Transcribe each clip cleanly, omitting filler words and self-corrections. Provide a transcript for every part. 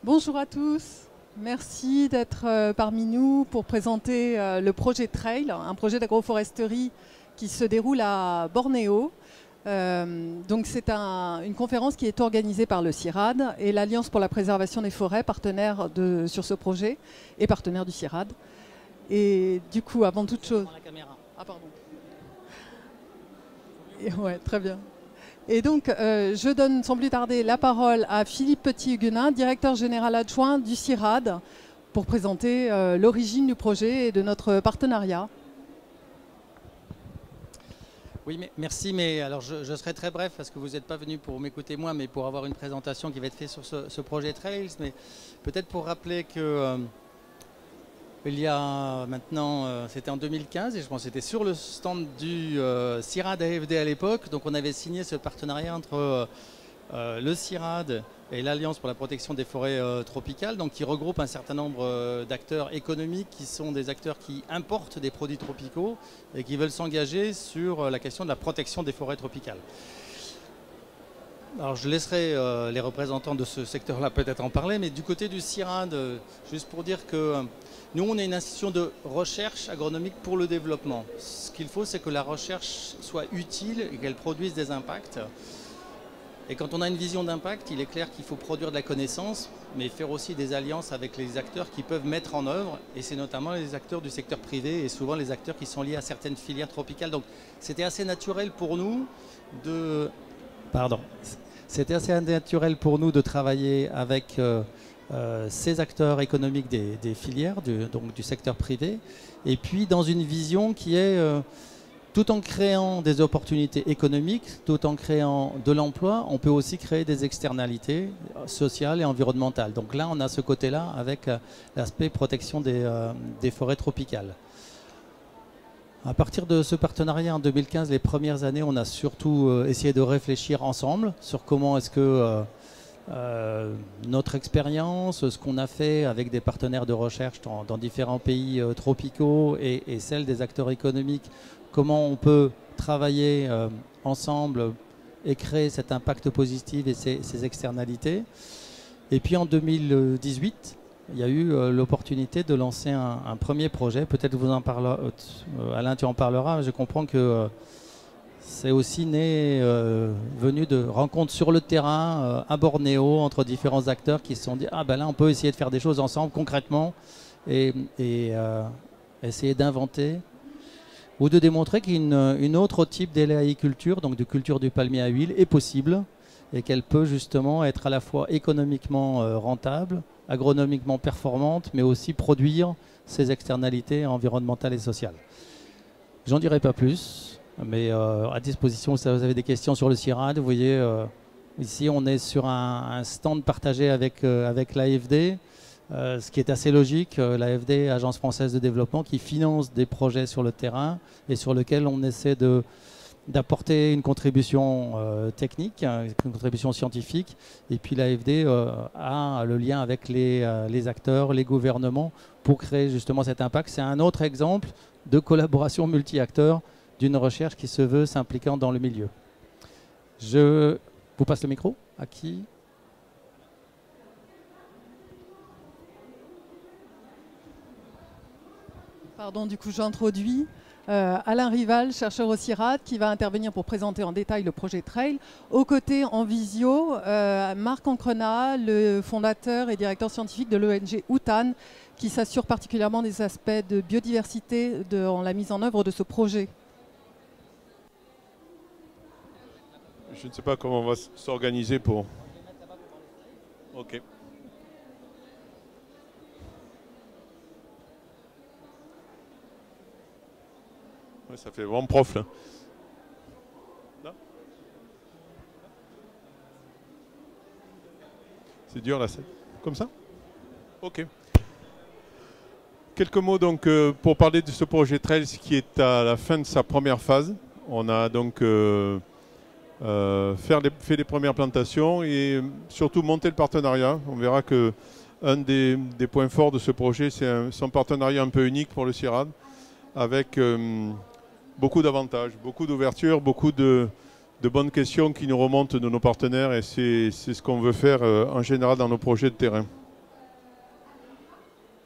Bonjour à tous, merci d'être parmi nous pour présenter le projet Trail, un projet d'agroforesterie qui se déroule à Bornéo. Donc c'est une conférence qui est organisée par le CIRAD et l'Alliance pour la préservation des forêts, partenaire sur ce projet et partenaire du CIRAD. Et du coup, avant toute chose... Ah pardon. Ouais, très bien. Et donc, je donne sans plus tarder la parole à Philippe Petit-Huguenin, directeur général adjoint du CIRAD, pour présenter l'origine du projet et de notre partenariat. Oui, merci, mais alors je serai très bref parce que vous n'êtes pas venu pour m'écouter moi, mais pour avoir une présentation qui va être faite sur ce projet Trails. Mais peut-être pour rappeler que il y a maintenant, c'était en 2015 et je pense que c'était sur le stand du CIRAD AFD à l'époque. Donc on avait signé ce partenariat entre le CIRAD et l'Alliance pour la protection des forêts tropicales, donc qui regroupe un certain nombre d'acteurs économiques qui sont des acteurs qui importent des produits tropicaux et qui veulent s'engager sur la question de la protection des forêts tropicales. Alors je laisserai les représentants de ce secteur-là peut-être en parler, mais du côté du CIRAD, juste pour dire que nous on est une institution de recherche agronomique pour le développement. Ce qu'il faut, c'est que la recherche soit utile et qu'elle produise des impacts. Et quand on a une vision d'impact, il est clair qu'il faut produire de la connaissance, mais faire aussi des alliances avec les acteurs qui peuvent mettre en œuvre, et c'est notamment les acteurs du secteur privé et souvent les acteurs qui sont liés à certaines filières tropicales. Donc c'était assez naturel pour nous de... Pardon. C'était assez naturel pour nous de travailler avec ces acteurs économiques des filières, donc du secteur privé, et puis dans une vision qui est... tout en créant des opportunités économiques, tout en créant de l'emploi, on peut aussi créer des externalités sociales et environnementales. Donc là, on a ce côté-là avec l'aspect protection des forêts tropicales. À partir de ce partenariat en 2015, les premières années, on a surtout essayé de réfléchir ensemble sur comment est-ce que notre expérience, ce qu'on a fait avec des partenaires de recherche dans différents pays tropicaux et celle des acteurs économiques, comment on peut travailler ensemble et créer cet impact positif et ces externalités. Et puis en 2018, il y a eu l'opportunité de lancer un premier projet. Peut-être vous en parlera, Alain, tu en parleras. Je comprends que c'est aussi venu de rencontres sur le terrain à Bornéo entre différents acteurs qui se sont dit « Ah ben là, on peut essayer de faire des choses ensemble concrètement et essayer d'inventer » ou de démontrer qu'une autre type d'éléaïculture, donc de culture du palmier à huile, est possible et qu'elle peut justement être à la fois économiquement rentable, agronomiquement performante, mais aussi produire ses externalités environnementales et sociales. J'en dirai pas plus, mais à disposition, si vous avez des questions sur le CIRAD, vous voyez, ici on est sur un stand partagé avec l'AFD. Ce qui est assez logique, l'AFD, Agence française de développement, qui finance des projets sur le terrain et sur lesquels on essaie d'apporter une contribution technique, une contribution scientifique. Et puis l'AFD a le lien avec les acteurs, les gouvernements pour créer justement cet impact. C'est un autre exemple de collaboration multi-acteurs d'une recherche qui se veut s'impliquant dans le milieu. Je vous passe le micro. À qui ? Pardon, du coup j'introduis Alain Rival, chercheur au CIRAD, qui va intervenir pour présenter en détail le projet Trail. Aux côtés, en visio, Marc Ancrenat, le fondateur et directeur scientifique de l'ONG Outan, qui s'assure particulièrement des aspects de biodiversité dans la mise en œuvre de ce projet. Je ne sais pas comment on va s'organiser pour... Ok. Ouais, ça fait vraiment prof là. C'est dur là, comme ça? Ok. Quelques mots donc pour parler de ce projet Trails qui est à la fin de sa première phase. On a donc fait les premières plantations et surtout monté le partenariat. On verra que un des points forts de ce projet, c'est son partenariat un peu unique pour le CIRAD, avec beaucoup d'avantages, beaucoup d'ouverture, beaucoup de bonnes questions qui nous remontent de nos partenaires et c'est ce qu'on veut faire en général dans nos projets de terrain.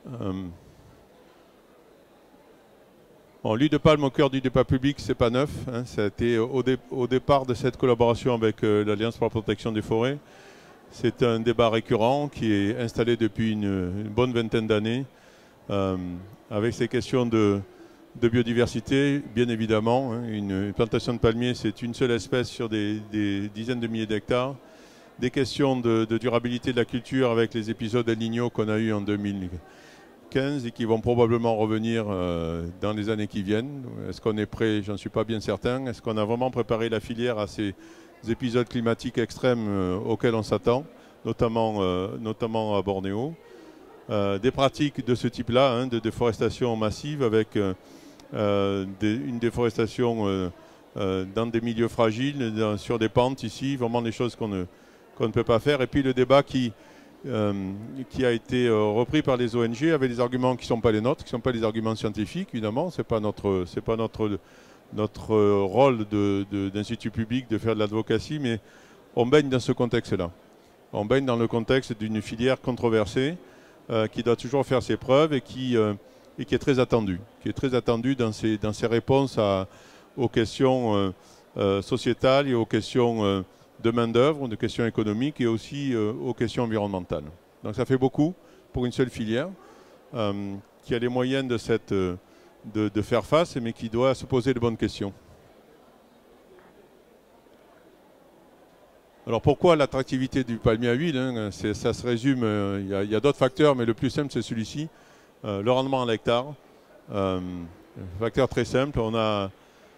L'huile de palme au cœur du débat public, c'est pas neuf. Hein, ça a été au départ de cette collaboration avec l'Alliance pour la protection des forêts. C'est un débat récurrent qui est installé depuis une bonne vingtaine d'années, avec ces questions de biodiversité, bien évidemment. Hein. Une plantation de palmiers, c'est une seule espèce sur des dizaines de milliers d'hectares. Des questions de durabilité de la culture avec les épisodes El Niño qu'on a eu en 2015 et qui vont probablement revenir dans les années qui viennent. Est-ce qu'on est prêt? J'en suis pas bien certain. Est-ce qu'on a vraiment préparé la filière à ces épisodes climatiques extrêmes auxquels on s'attend, notamment à Bornéo? Des pratiques de ce type-là, hein, de déforestation massive avec une déforestation dans des milieux fragiles, sur des pentes ici, vraiment des choses qu'on ne peut pas faire. Et puis le débat qui a été repris par les ONG avec des arguments qui ne sont pas les nôtres, qui ne sont pas les arguments scientifiques, évidemment. Ce n'est pas notre rôle d'institut public de faire de l'advocacy, mais on baigne dans ce contexte-là. On baigne dans le contexte d'une filière controversée qui doit toujours faire ses preuves et qui est très attendue. Qui est très attendue dans ses réponses aux questions sociétales et aux questions de main-d'œuvre, de questions économiques et aussi aux questions environnementales. Donc ça fait beaucoup pour une seule filière qui a les moyens de faire face, mais qui doit se poser de bonnes questions. Alors pourquoi l'attractivité du palmier à huile, hein, ça se résume, il y a d'autres facteurs, mais le plus simple c'est celui-ci, le rendement à l'hectare. Un facteur très simple, on a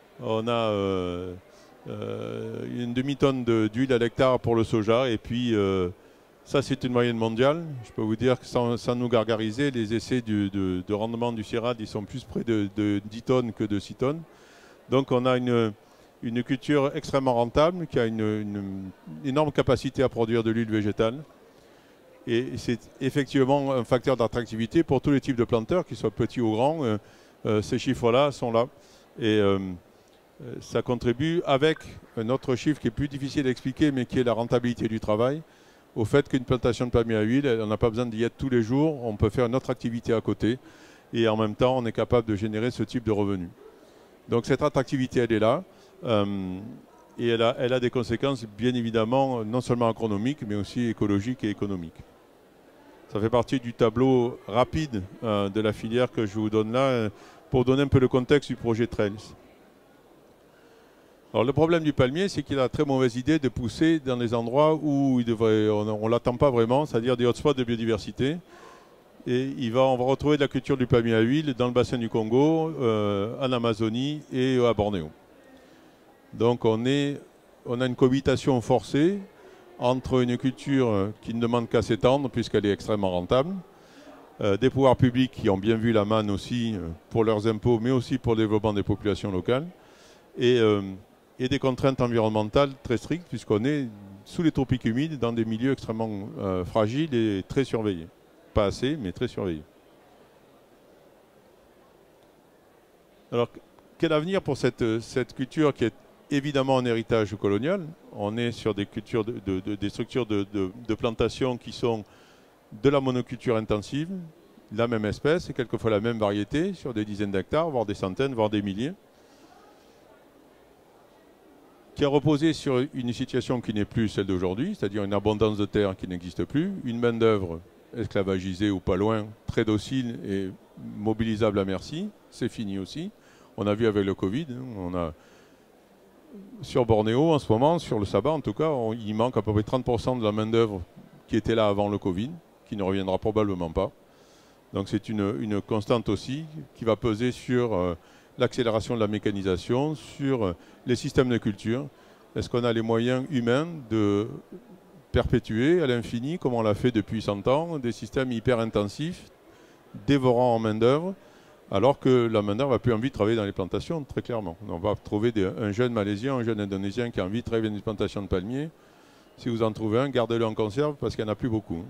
une demi-tonne d'huile à l'hectare pour le soja, et puis ça c'est une moyenne mondiale. Je peux vous dire que sans nous gargariser, les essais de rendement du CIRAD ils sont plus près de 10 tonnes que de 6 tonnes. Donc on a une culture extrêmement rentable qui a une énorme capacité à produire de l'huile végétale. Et c'est effectivement un facteur d'attractivité pour tous les types de planteurs, qu'ils soient petits ou grands. Ces chiffres-là sont là. Et ça contribue avec un autre chiffre qui est plus difficile à expliquer, mais qui est la rentabilité du travail, au fait qu'une plantation de palmier à huile, on n'a pas besoin d'y être tous les jours, on peut faire une autre activité à côté, et en même temps, on est capable de générer ce type de revenus. Donc cette attractivité, elle est là, et elle a des conséquences, bien évidemment, non seulement agronomiques, mais aussi écologiques et économiques. Ça fait partie du tableau rapide de la filière que je vous donne là, pour donner un peu le contexte du projet Trails. Alors le problème du palmier, c'est qu'il a la très mauvaise idée de pousser dans des endroits où on ne l'attend pas vraiment, c'est-à-dire des hotspots de biodiversité. Et on va retrouver de la culture du palmier à huile dans le bassin du Congo, en Amazonie et à Bornéo. Donc on a une cohabitation forcée entre une culture qui ne demande qu'à s'étendre puisqu'elle est extrêmement rentable, des pouvoirs publics qui ont bien vu la manne aussi pour leurs impôts, mais aussi pour le développement des populations locales, et des contraintes environnementales très strictes, puisqu'on est sous les tropiques humides, dans des milieux extrêmement fragiles et très surveillés. Pas assez, mais très surveillés. Alors, quel avenir pour cette culture qui est évidemment un héritage colonial? On est sur des cultures des structures de plantation qui sont de la monoculture intensive, la même espèce et quelquefois la même variété, sur des dizaines d'hectares, voire des centaines, voire des milliers, qui a reposé sur une situation qui n'est plus celle d'aujourd'hui, c'est-à-dire une abondance de terre qui n'existe plus, une main-d'œuvre esclavagisée ou pas loin, très docile et mobilisable à merci. C'est fini aussi. On a vu avec le Covid, sur Bornéo en ce moment, sur le Saba en tout cas, il manque à peu près 30% de la main-d'œuvre qui était là avant le Covid, qui ne reviendra probablement pas. Donc c'est une constante aussi qui va peser sur l'accélération de la mécanisation, sur les systèmes de culture. Est-ce qu'on a les moyens humains de perpétuer à l'infini, comme on l'a fait depuis 100 ans, des systèmes hyper intensifs, dévorants en main-d'œuvre, alors que la main-d'œuvre n'a plus envie de travailler dans les plantations, très clairement. On va trouver un jeune Malaisien, un jeune Indonésien qui a envie de travailler dans une plantation de palmiers. Si vous en trouvez un, gardez-le en conserve parce qu'il n'y en a plus beaucoup.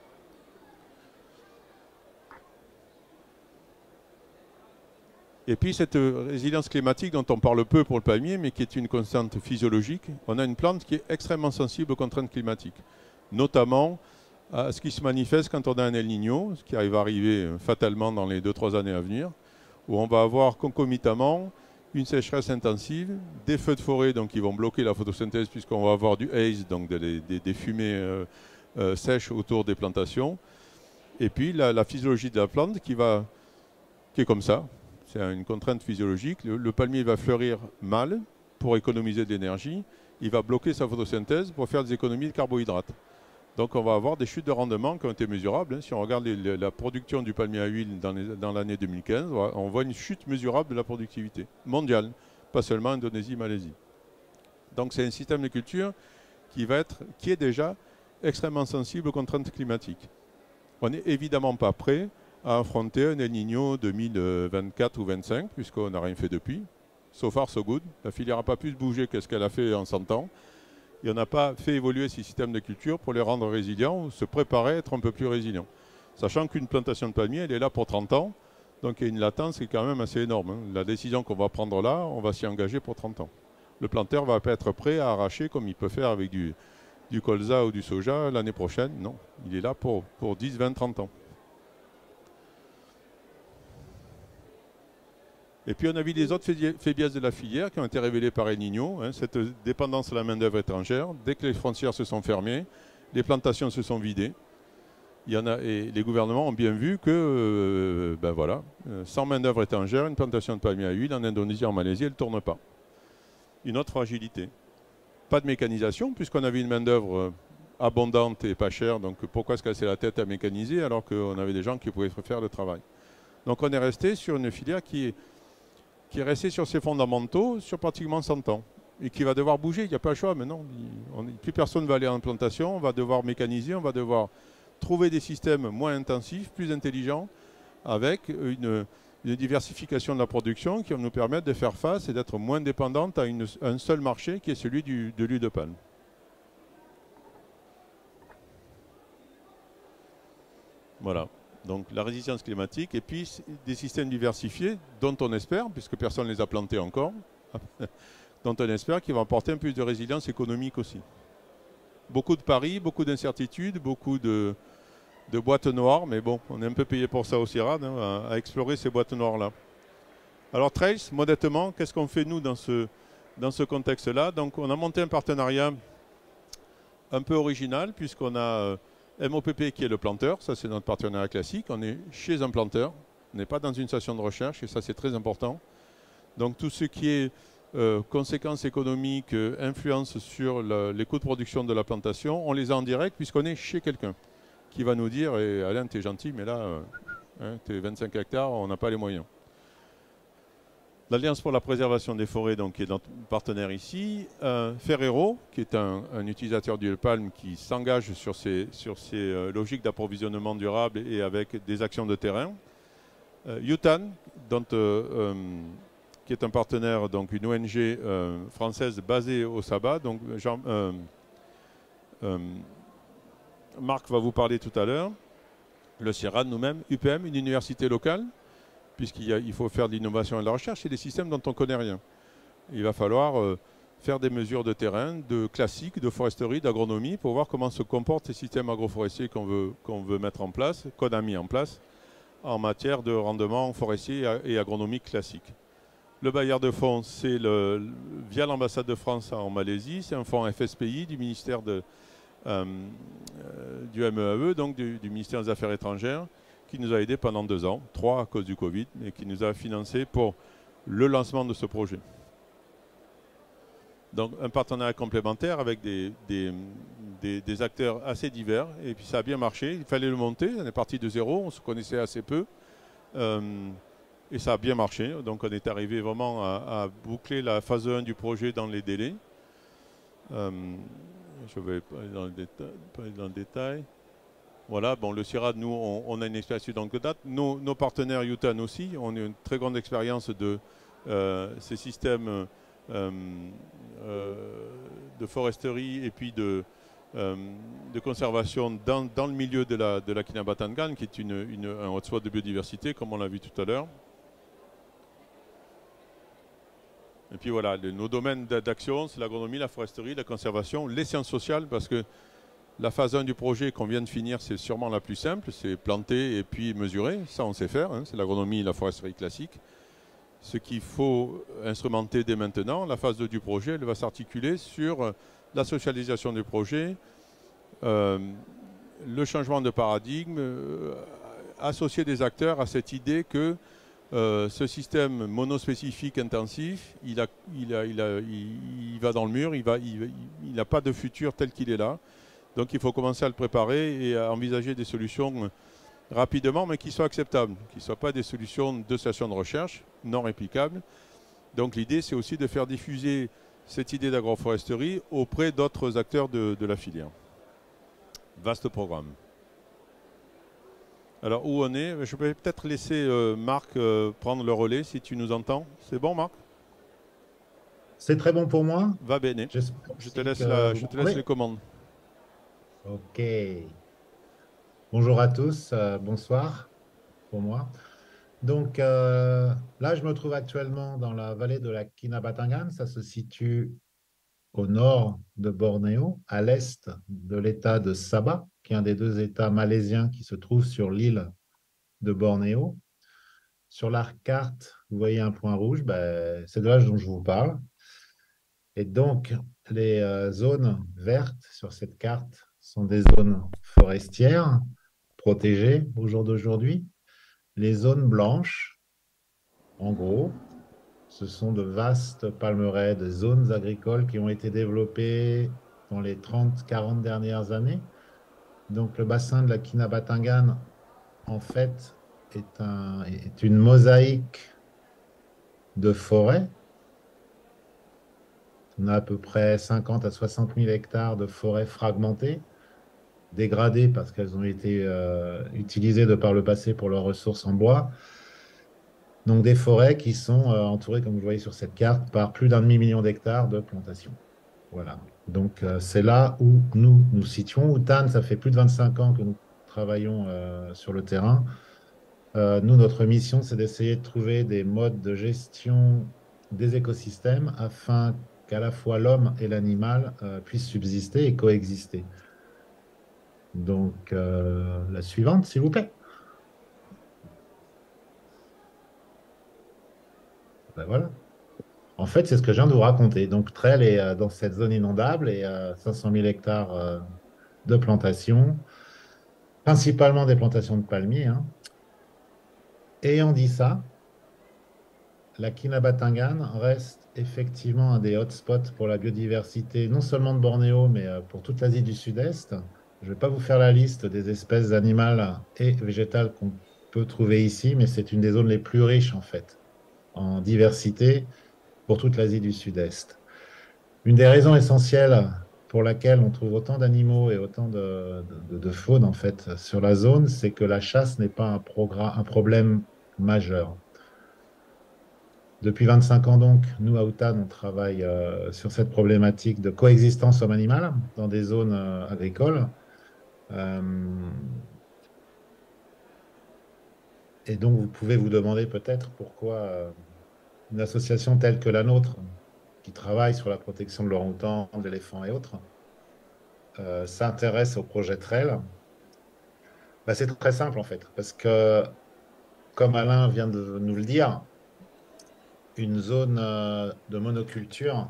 Et puis cette résilience climatique dont on parle peu pour le palmier, mais qui est une constante physiologique, on a une plante qui est extrêmement sensible aux contraintes climatiques, notamment à ce qui se manifeste quand on a un El Niño, ce qui va arriver fatalement dans les 2-3 années à venir, où on va avoir concomitamment une sécheresse intensive, des feux de forêt donc, qui vont bloquer la photosynthèse puisqu'on va avoir du haze, donc des fumées sèches autour des plantations, et puis la physiologie de la plante qui est comme ça. C'est une contrainte physiologique. Le palmier va fleurir mal pour économiser de l'énergie. Il va bloquer sa photosynthèse pour faire des économies de carbohydrates. Donc on va avoir des chutes de rendement qui ont été mesurables. Si on regarde la production du palmier à huile dans l'année 2015, on voit une chute mesurable de la productivité mondiale, pas seulement Indonésie, Malaisie. Donc c'est un système de culture qui est déjà extrêmement sensible aux contraintes climatiques. On n'est évidemment pas prêt à affronter un El Niño 2024 ou 2025, puisqu'on n'a rien fait depuis. So far, so good. La filière n'a pas pu se bouger qu'est-ce qu'elle a fait en 100 ans. Et on n'a pas fait évoluer ces systèmes de culture pour les rendre résilients ou se préparer à être un peu plus résilients. Sachant qu'une plantation de palmier, elle est là pour 30 ans. Donc il y a une latence qui est quand même assez énorme. Hein. La décision qu'on va prendre là, on va s'y engager pour 30 ans. Le planteur ne va pas être prêt à arracher comme il peut faire avec du colza ou du soja l'année prochaine. Non, il est là pour 10, 20, 30 ans. Et puis on a vu les autres faiblesses de la filière qui ont été révélées par El Niño, hein, cette dépendance à la main-d'œuvre étrangère. Dès que les frontières se sont fermées, les plantations se sont vidées. Et les gouvernements ont bien vu que, sans main-d'œuvre étrangère, une plantation de palmier à huile en Indonésie, en Malaisie, elle ne tourne pas. Une autre fragilité. Pas de mécanisation, puisqu'on avait une main-d'œuvre abondante et pas chère. Donc pourquoi se casser la tête à mécaniser alors qu'on avait des gens qui pouvaient faire le travail? Donc on est resté sur une filière qui est restée sur ses fondamentaux sur pratiquement 100 ans. Et qui va devoir bouger, il n'y a pas le choix maintenant. Plus personne ne va aller en plantation, on va devoir mécaniser, on va devoir trouver des systèmes moins intensifs, plus intelligents, avec une diversification de la production qui va nous permettre de faire face et d'être moins dépendante à un seul marché qui est celui de l'huile de palme. Voilà. Donc la résistance climatique et puis des systèmes diversifiés dont on espère, puisque personne ne les a plantés encore, dont on espère qu'ils vont apporter un peu de résilience économique aussi. Beaucoup de paris, beaucoup d'incertitudes, beaucoup de boîtes noires, mais bon, on est un peu payé pour ça au CIRAD, hein, à explorer ces boîtes noires-là. Alors Trace, modestement, qu'est-ce qu'on fait nous dans ce contexte-là? Donc on a monté un partenariat un peu original, puisqu'on a MOPP qui est le planteur, ça c'est notre partenariat classique, on est chez un planteur, on n'est pas dans une station de recherche, et ça c'est très important. Donc tout ce qui est conséquences économiques, influence sur les coûts de production de la plantation, on les a en direct puisqu'on est chez quelqu'un qui va nous dire eh, Alain, t'es gentil, mais là, t'es 25 hectares, on n'a pas les moyens. L'Alliance pour la préservation des forêts, donc, qui est notre partenaire ici. Ferrero, qui est un utilisateur d'huile palme qui s'engage sur ces logiques d'approvisionnement durable et avec des actions de terrain. Yutan, qui est un partenaire, donc une ONG française basée au Sabah. Donc, Marc va vous parler tout à l'heure. Le CIRAD, nous-mêmes, UPM, une université locale, puisqu'il faut faire de l'innovation et de la recherche, et des systèmes dont on ne connaît rien. Il va falloir faire des mesures de terrain, de classique, de foresterie, d'agronomie, pour voir comment se comportent ces systèmes agroforestiers qu'on veut mettre en place, qu'on a mis en place, en matière de rendement forestier et agronomique classique. Le bailleur de fonds, c'est via l'ambassade de France en Malaisie, c'est un fonds FSPI du ministère du MEAE, donc du ministère des Affaires étrangères, qui nous a aidés pendant 2 ans, 3 à cause du Covid, et qui nous a financé pour le lancement de ce projet. Donc un partenariat complémentaire avec des acteurs assez divers, et puis ça a bien marché, il fallait le monter, on est parti de zéro, on se connaissait assez peu, et ça a bien marché, donc on est arrivé vraiment à boucler la phase 1 du projet dans les délais. Je vais pas aller dans le détail. Voilà, bon, le CIRAD, nous, on a une expérience dans le date. Nos partenaires Yutan aussi, on a une très grande expérience de ces systèmes de foresterie et puis de conservation dans le milieu de la Kinabatangan, qui est un hotspot de biodiversité, comme on l'a vu tout à l'heure. Et puis voilà, nos domaines d'action, c'est l'agronomie, la foresterie, la conservation, les sciences sociales, parce que La phase 1 du projet qu'on vient de finir, c'est sûrement la plus simple, c'est planter et puis mesurer. Ça, on sait faire, hein, c'est l'agronomie et la foresterie classique. Ce qu'il faut instrumenter dès maintenant, la phase 2 du projet, elle va s'articuler sur la socialisation du projet, le changement de paradigme, associer des acteurs à cette idée que ce système monospécifique intensif, il va dans le mur, il n'a pas de futur tel qu'il est là. Donc il faut commencer à le préparer et à envisager des solutions rapidement, mais qui soient acceptables, qui ne soient pas des solutions de stations de recherche non réplicables. Donc l'idée, c'est aussi de faire diffuser cette idée d'agroforesterie auprès d'autres acteurs de la filière. Vaste programme. Alors où on est? Je vais peut-être laisser Marc prendre le relais si tu nous entends. C'est bon, Marc? C'est très bon pour moi. Va bene. Je te laisse les commandes. Ok. Bonjour à tous, bonsoir pour moi. Donc là, je me trouve actuellement dans la vallée de la Kinabatangan. Ça se situe au nord de Bornéo, à l'est de l'État de Sabah, qui est un des deux États malaisiens qui se trouve sur l'île de Bornéo. Sur la carte, vous voyez un point rouge, ben, c'est de là dont je vous parle. Et donc, les zones vertes sur cette carte sont des zones forestières protégées au jour d'aujourd'hui. Les zones blanches, en gros, ce sont de vastes palmeraies, de zones agricoles qui ont été développées dans les 30-40 dernières années. Donc, le bassin de la Kinabatangan, en fait, est une mosaïque de forêts. On a à peu près 50 à 60 000 hectares de forêts fragmentées, dégradées parce qu'elles ont été utilisées de par le passé pour leurs ressources en bois. Donc des forêts qui sont entourées, comme vous voyez sur cette carte, par plus d'un demi-million d'hectares de plantations. Voilà. Donc c'est là où nous nous situons. Outan, ça fait plus de 25 ans que nous travaillons sur le terrain. Nous, notre mission, c'est d'essayer de trouver des modes de gestion des écosystèmes afin qu'à la fois l'homme et l'animal puissent subsister et coexister. Donc, la suivante, s'il vous plaît. Ben voilà. En fait, c'est ce que je viens de vous raconter. Donc, Trel est dans cette zone inondable et 500 000 hectares de plantations, principalement des plantations de palmiers, hein. Ayant dit ça, la Kinabatangan reste effectivement un des hotspots pour la biodiversité, non seulement de Bornéo, mais pour toute l'Asie du Sud-Est. Je ne vais pas vous faire la liste des espèces animales et végétales qu'on peut trouver ici, mais c'est une des zones les plus riches, en fait, en diversité pour toute l'Asie du Sud-Est. Une des raisons essentielles pour laquelle on trouve autant d'animaux et autant de faune, en fait, sur la zone, c'est que la chasse n'est pas un problème majeur. Depuis 25 ans, donc, nous, à Outan, on travaille sur cette problématique de coexistence homme-animal dans des zones agricoles. Et donc, vous pouvez vous demander peut-être pourquoi une association telle que la nôtre, qui travaille sur la protection de l'orang-outan, de l'éléphant et autres, s'intéresse au projet TREL. Ben, c'est très simple, en fait, parce que, comme Alain vient de nous le dire, une zone de monoculture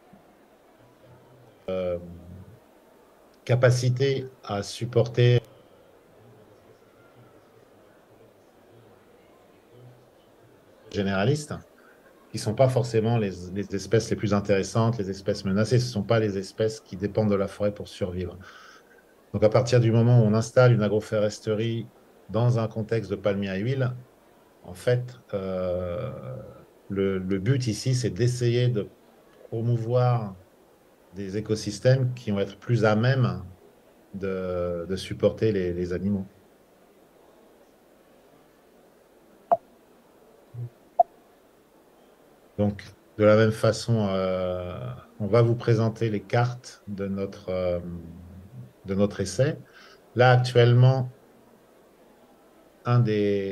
capacité à supporter généralistes, qui ne sont pas forcément les espèces les plus intéressantes, les espèces menacées, ce ne sont pas les espèces qui dépendent de la forêt pour survivre. Donc à partir du moment où on installe une agroforesterie dans un contexte de palmier à huile, en fait, le but ici, c'est d'essayer de promouvoir des écosystèmes qui vont être plus à même de supporter les animaux. Donc, de la même façon, on va vous présenter les cartes de notre essai. Là, actuellement, une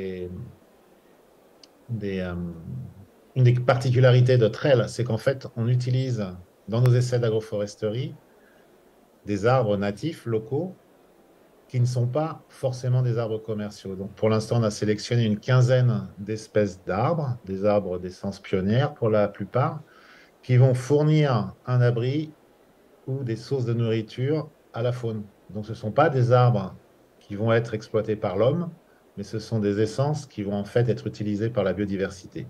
des particularités de TREL, c'est qu'en fait, on utilise dans nos essais d'agroforesterie des arbres natifs locaux qui ne sont pas forcément des arbres commerciaux. Donc, pour l'instant, on a sélectionné une quinzaine d'espèces d'arbres, des arbres d'essence pionnière pour la plupart, qui vont fournir un abri ou des sources de nourriture à la faune. Donc, ce ne sont pas des arbres qui vont être exploités par l'homme, mais ce sont des essences qui vont en fait être utilisées par la biodiversité.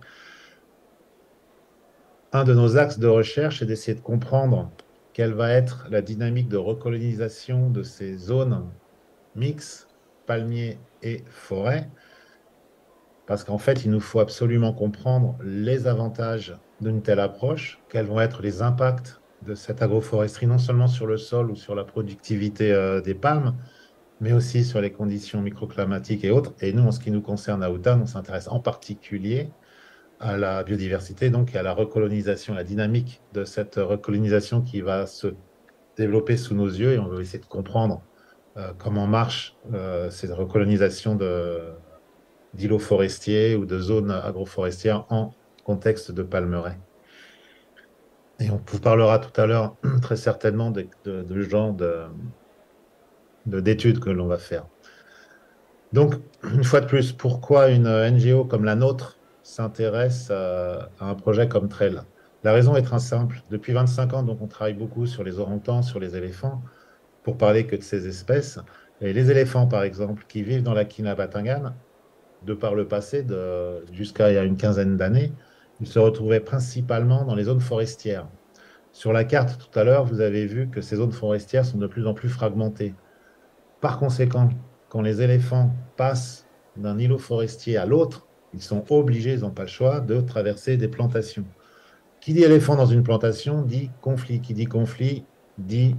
Un de nos axes de recherche est d'essayer de comprendre quelle va être la dynamique de recolonisation de ces zones mixtes, palmiers et forêts, parce qu'en fait, il nous faut absolument comprendre les avantages d'une telle approche, quels vont être les impacts de cette agroforesterie, non seulement sur le sol ou sur la productivité des palmes, mais aussi sur les conditions microclimatiques et autres. Et nous, en ce qui nous concerne à Outan, on s'intéresse en particulier à la biodiversité, donc et à la recolonisation, la dynamique de cette recolonisation qui va se développer sous nos yeux, et on veut essayer de comprendre comment marche cette recolonisation d'îlots forestiers ou de zones agroforestières en contexte de palmeraie. Et on vous parlera tout à l'heure très certainement de genre d'études que l'on va faire. Donc, une fois de plus, pourquoi une NGO comme la nôtre s'intéresse à un projet comme Trail? La raison est très simple. Depuis 25 ans, donc, on travaille beaucoup sur les orang-outans, sur les éléphants, pour parler que de ces espèces. Et les éléphants, par exemple, qui vivent dans la Kinabatangan, de par le passé, jusqu'à il y a une quinzaine d'années, ils se retrouvaient principalement dans les zones forestières. Sur la carte, tout à l'heure, vous avez vu que ces zones forestières sont de plus en plus fragmentées. Par conséquent, quand les éléphants passent d'un îlot forestier à l'autre, ils sont obligés, ils n'ont pas le choix, de traverser des plantations. Qui dit éléphant dans une plantation dit conflit. Qui dit conflit dit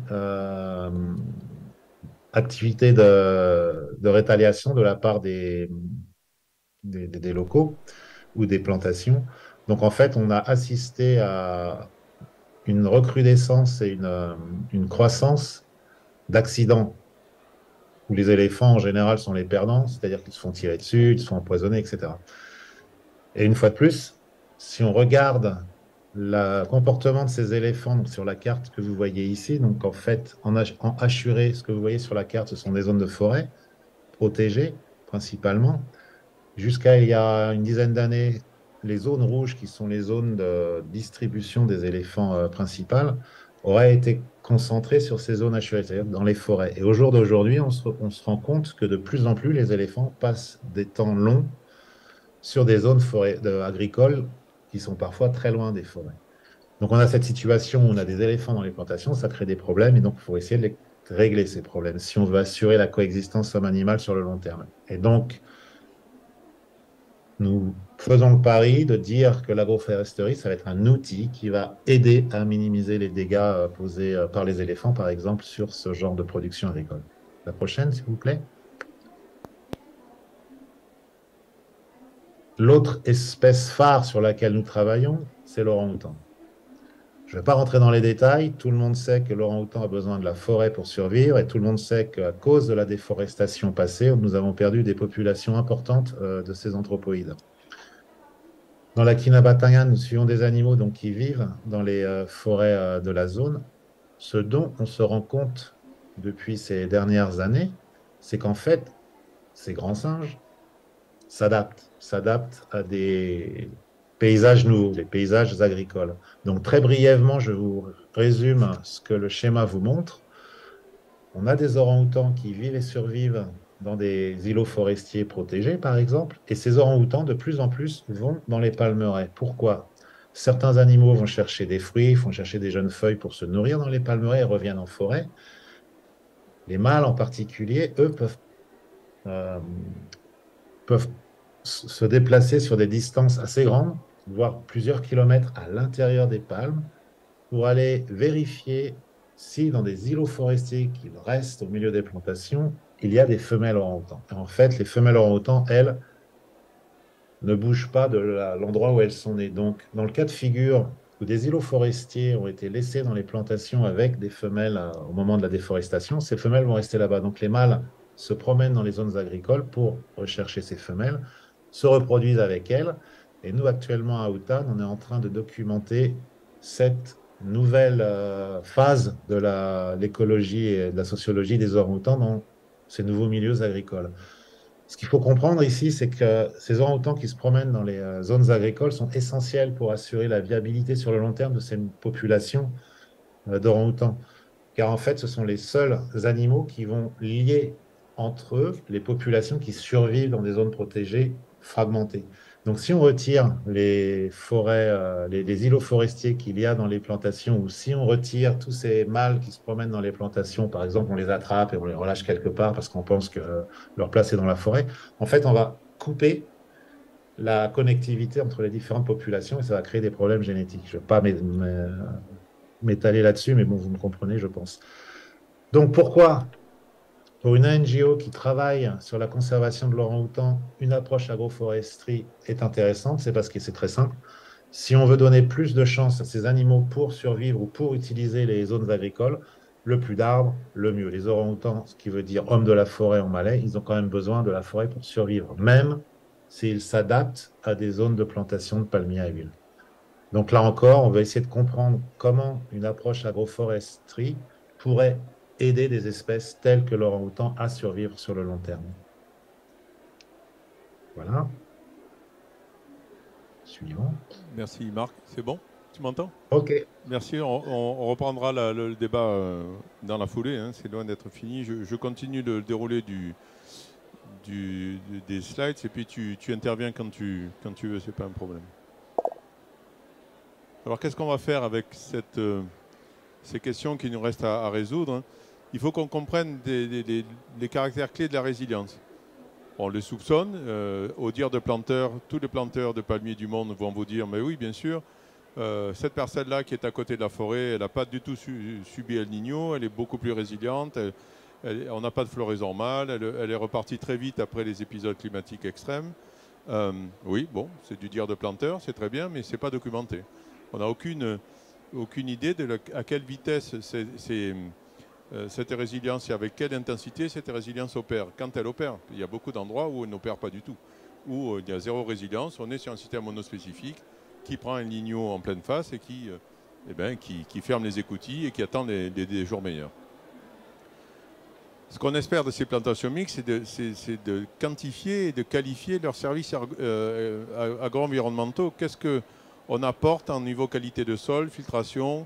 activité de rétaliation de la part des locaux ou des plantations. Donc en fait, on a assisté à une recrudescence et une croissance d'accidents où les éléphants en général sont les perdants, c'est-à-dire qu'ils se font tirer dessus, ils se font empoisonner, etc. Et une fois de plus, si on regarde le comportement de ces éléphants donc sur la carte que vous voyez ici, donc en fait, en hachuré, ce que vous voyez sur la carte, ce sont des zones de forêt protégées principalement. Jusqu'à il y a une dizaine d'années, les zones rouges, qui sont les zones de distribution des éléphants principales, auraient été concentrées sur ces zones hachurées, c'est-à-dire dans les forêts. Et au jour d'aujourd'hui, on se rend compte que de plus en plus, les éléphants passent des temps longs sur des zones agricoles qui sont parfois très loin des forêts. Donc on a cette situation où on a des éléphants dans les plantations, ça crée des problèmes, et donc il faut essayer de régler ces problèmes si on veut assurer la coexistence homme-animal sur le long terme. Et donc, nous faisons le pari de dire que l'agroforesterie, ça va être un outil qui va aider à minimiser les dégâts posés par les éléphants, par exemple, sur ce genre de production agricole. La prochaine, s'il vous plaît. L'autre espèce phare sur laquelle nous travaillons, c'est l'orang-outan. Je ne vais pas rentrer dans les détails. Tout le monde sait que l'orang-outan a besoin de la forêt pour survivre, et tout le monde sait qu'à cause de la déforestation passée, nous avons perdu des populations importantes de ces anthropoïdes. Dans la Kinabatangan, nous suivons des animaux donc, qui vivent dans les forêts de la zone. Ce dont on se rend compte depuis ces dernières années, c'est qu'en fait, ces grands singes s'adaptent à des paysages nouveaux, des paysages agricoles. Donc très brièvement, je vous résume ce que le schéma vous montre. On a des orang-outans qui vivent et survivent dans des îlots forestiers protégés, par exemple, et ces orang-outans, de plus en plus, vont dans les palmeraies. Pourquoi? Certains animaux vont chercher des fruits, vont chercher des jeunes feuilles pour se nourrir dans les palmeraies et reviennent en forêt. Les mâles en particulier, eux, peuvent se déplacer sur des distances assez grandes, voire plusieurs kilomètres à l'intérieur des palmes, pour aller vérifier si dans des îlots forestiers qui restent au milieu des plantations, il y a des femelles orang-outans. En fait, les femelles orang-outans, elles, ne bougent pas de l'endroit où elles sont nées. Donc, dans le cas de figure où des îlots forestiers ont été laissés dans les plantations avec des femelles au moment de la déforestation, ces femelles vont rester là-bas. Donc, les mâles se promènent dans les zones agricoles pour rechercher ces femelles, se reproduisent avec elles. Et nous, actuellement, à Outan, on est en train de documenter cette nouvelle phase de l'écologie et de la sociologie des orang-outans dans ces nouveaux milieux agricoles. Ce qu'il faut comprendre ici, c'est que ces orang-outans qui se promènent dans les zones agricoles sont essentiels pour assurer la viabilité sur le long terme de ces populations d'orang-outans. Car en fait, ce sont les seuls animaux qui vont lier entre eux les populations qui survivent dans des zones protégées fragmentées. Donc, si on retire les forêts, les îlots forestiers qu'il y a dans les plantations, ou si on retire tous ces mâles qui se promènent dans les plantations, par exemple, on les attrape et on les relâche quelque part parce qu'on pense que leur place est dans la forêt, en fait, on va couper la connectivité entre les différentes populations et ça va créer des problèmes génétiques. Je ne vais pas m'étaler là-dessus, mais bon, vous me comprenez, je pense. Donc, pourquoi, pour une NGO qui travaille sur la conservation de l'orang-outan, une approche agroforesterie est intéressante? C'est parce que c'est très simple. Si on veut donner plus de chances à ces animaux pour survivre ou pour utiliser les zones agricoles, le plus d'arbres, le mieux. Les orang-outans, ce qui veut dire homme de la forêt en malais, ils ont quand même besoin de la forêt pour survivre, même s'ils s'adaptent à des zones de plantation de palmiers à huile. Donc là encore, on va essayer de comprendre comment une approche agroforesterie pourrait aider des espèces telles que l'orang-outan à survivre sur le long terme. Voilà. Suivant. Merci Marc, c'est bon? Tu m'entends? OK. Merci, on reprendra le débat dans la foulée, hein, c'est loin d'être fini. Je continue le déroulé des slides et puis tu interviens quand tu veux, c'est pas un problème. Alors qu'est-ce qu'on va faire avec ces questions qui nous restent à résoudre, hein? Il faut qu'on comprenne les caractères clés de la résilience. On les soupçonne, au dire de planteurs, tous les planteurs de palmiers du monde vont vous dire, mais oui, bien sûr, cette parcelle-là qui est à côté de la forêt, elle n'a pas du tout subi El Niño, elle est beaucoup plus résiliente, on n'a pas de floraison mâle, elle est repartie très vite après les épisodes climatiques extrêmes. Oui, bon, c'est du dire de planteurs, c'est très bien, mais ce n'est pas documenté. On n'a aucune idée à quelle vitesse cette résilience et avec quelle intensité cette résilience opère. Quand elle opère, il y a beaucoup d'endroits où elle n'opère pas du tout, où il y a zéro résilience, on est sur un système monospécifique qui prend un lignot en pleine face et qui ferme les écoutilles et qui attend des jours meilleurs. Ce qu'on espère de ces plantations mixtes, c'est de quantifier et de qualifier leurs services agro-environnementaux. Qu'est-ce qu'on apporte en niveau qualité de sol, filtration,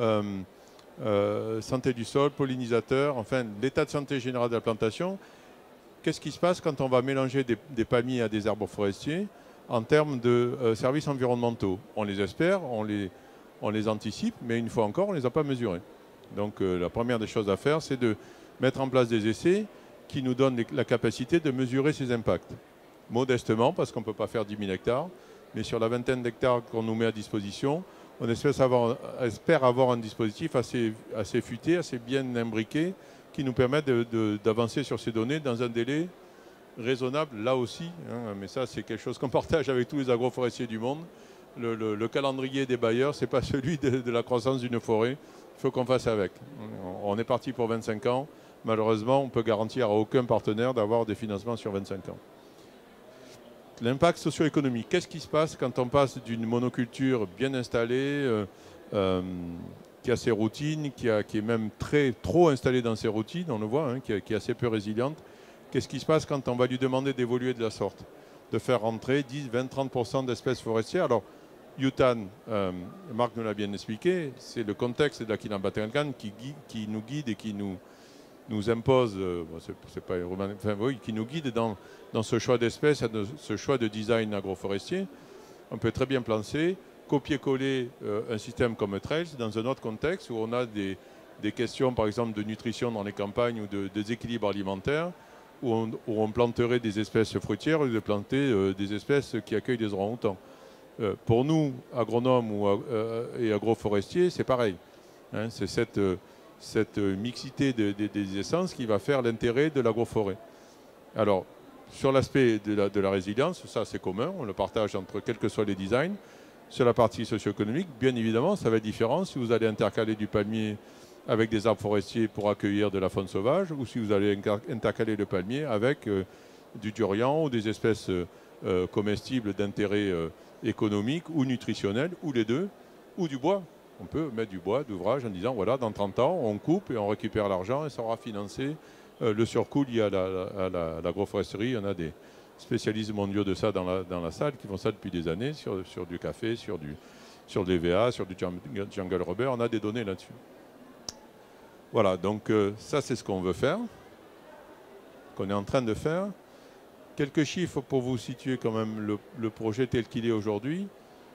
santé du sol, pollinisateur, enfin l'état de santé général de la plantation. Qu'est-ce qui se passe quand on va mélanger des palmiers à des arbres forestiers en termes de services environnementaux? On les espère, on les anticipe, mais une fois encore, on ne les a pas mesurés. Donc la première des choses à faire, c'est de mettre en place des essais qui nous donnent la capacité de mesurer ces impacts. Modestement, parce qu'on ne peut pas faire 10 000 hectares, mais sur la vingtaine d'hectares qu'on nous met à disposition, on espère avoir un dispositif assez futé, assez bien imbriqué, qui nous permet d'avancer sur ces données dans un délai raisonnable, là aussi. Hein, mais ça, c'est quelque chose qu'on partage avec tous les agroforestiers du monde. Le calendrier des bailleurs, ce n'est pas celui de la croissance d'une forêt. Il faut qu'on fasse avec. On est parti pour 25 ans. Malheureusement, on peut garantir à aucun partenaire d'avoir des financements sur 25 ans. L'impact socio-économique, qu'est-ce qui se passe quand on passe d'une monoculture bien installée, qui a ses routines, qui est même trop installée dans ses routines, on le voit, hein, qui est assez peu résiliente. Qu'est-ce qui se passe quand on va lui demander d'évoluer de la sorte? De faire rentrer 10, 20, 30% d'espèces forestières. Alors, UTAN, Marc nous l'a bien expliqué, c'est le contexte de la Kinabatangan qui nous guide et qui nous impose, qui nous guide dans ce choix d'espèces, ce choix de design agroforestier. On peut très bien penser, copier-coller un système comme Trails dans un autre contexte où on a des questions, par exemple, de nutrition dans les campagnes ou de déséquilibre alimentaire, où on planterait des espèces fruitières au lieu de planter des espèces qui accueillent des orang-outans. Pour nous, agronomes et agroforestiers, c'est pareil. Hein, c'est cette mixité des essences qui va faire l'intérêt de l'agroforêt. Alors, sur l'aspect de la résilience, ça c'est commun, on le partage entre quels que soient les designs. Sur la partie socio-économique, bien évidemment, ça va être différent si vous allez intercaler du palmier avec des arbres forestiers pour accueillir de la faune sauvage ou si vous allez intercaler le palmier avec du durian ou des espèces comestibles d'intérêt économique ou nutritionnel, ou les deux, ou du bois. On peut mettre du bois d'ouvrage en disant, voilà, dans 30 ans, on coupe et on récupère l'argent et ça aura financé le surcoût lié à l'agroforesterie. On a des spécialistes mondiaux de ça dans la salle qui font ça depuis des années sur du café, sur de l'EVA, sur du jungle rubber. On a des données là-dessus. Voilà, donc ça c'est ce qu'on veut faire, qu'on est en train de faire. Quelques chiffres pour vous situer quand même le projet tel qu'il est aujourd'hui.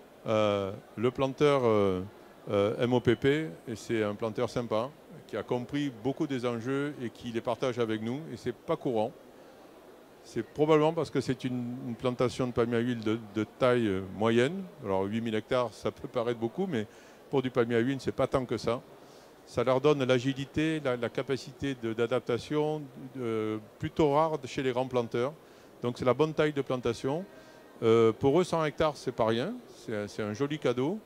Le planteur MOPP, et c'est un planteur sympa, qui a compris beaucoup des enjeux et qui les partage avec nous, et c'est pas courant. C'est probablement parce que c'est une plantation de palmier à huile de taille moyenne. Alors 8000 hectares, ça peut paraître beaucoup, mais pour du palmier à huile, c'est pas tant que ça. Ça leur donne l'agilité, la capacité d'adaptation plutôt rare chez les grands planteurs. Donc c'est la bonne taille de plantation. Pour eux, 100 hectares, c'est pas rien. C'est un joli cadeau.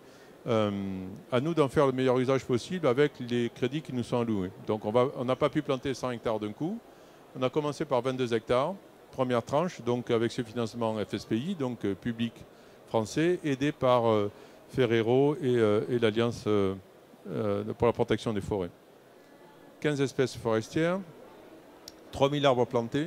À nous d'en faire le meilleur usage possible avec les crédits qui nous sont alloués. Donc on n'a pas pu planter 100 hectares d'un coup. On a commencé par 22 hectares, première tranche, donc avec ce financement FSPI, donc public français, aidé par Ferrero et l'Alliance pour la protection des forêts. 15 espèces forestières, 3000 arbres plantés.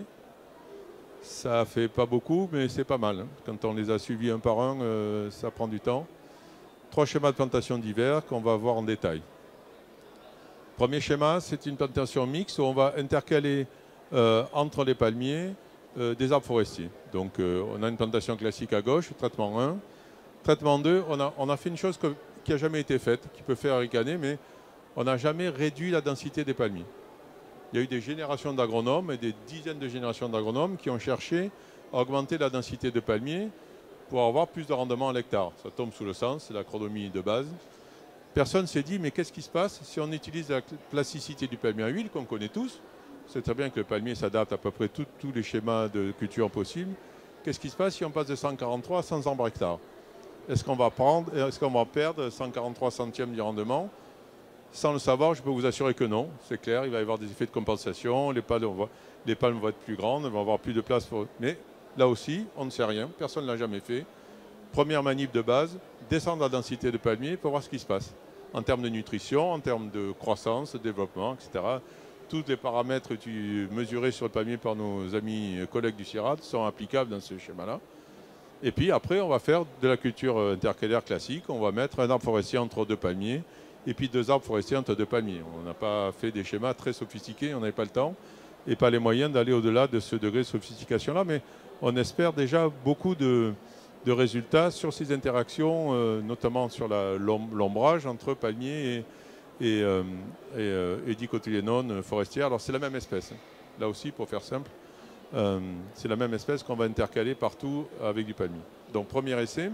Ça fait pas beaucoup, mais c'est pas mal. Quand on les a suivis un par un, ça prend du temps. 3 schémas de plantation d'hiver qu'on va voir en détail. Premier schéma, c'est une plantation mixte où on va intercaler entre les palmiers des arbres forestiers. Donc on a une plantation classique à gauche, traitement 1. Traitement 2, on a fait une chose qui n'a jamais été faite, qui peut faire ricaner, mais on n'a jamais réduit la densité des palmiers. Il y a eu des générations d'agronomes et des dizaines de générations d'agronomes qui ont cherché à augmenter la densité de palmiers pour avoir plus de rendement à l'hectare. Ça tombe sous le sens, c'est l'agronomie de base. Personne ne s'est dit, mais qu'est-ce qui se passe si on utilise la plasticité du palmier à huile, qu'on connaît tous? C'est très bien que le palmier s'adapte à peu près tous les schémas de culture possibles. Qu'est-ce qui se passe si on passe de 143 à 100 arbres hectares? Est-ce qu'on va perdre 143 centièmes du rendement? Sans le savoir, je peux vous assurer que non. C'est clair, il va y avoir des effets de compensation, les palmes vont être plus grandes, vont avoir plus de place. Mais là aussi, on ne sait rien, personne ne l'a jamais fait. Première manip de base, descendre la densité de palmiers pour voir ce qui se passe. En termes de nutrition, en termes de croissance, de développement, etc. Tous les paramètres mesurés sur le palmier par nos amis collègues du CIRAD sont applicables dans ce schéma-là. Et puis après, on va faire de la culture intercalaire classique. On va mettre un arbre forestier entre 2 palmiers et puis 2 arbres forestiers entre 2 palmiers. On n'a pas fait des schémas très sophistiqués, on n'avait pas le temps et pas les moyens d'aller au-delà de ce degré de sophistication-là. Mais on espère déjà beaucoup de résultats sur ces interactions, notamment sur l'ombrage entre palmiers et dicotylénone forestière. Alors c'est la même espèce, hein. Là aussi, pour faire simple. C'est la même espèce qu'on va intercaler partout avec du palmier. Donc premier essai.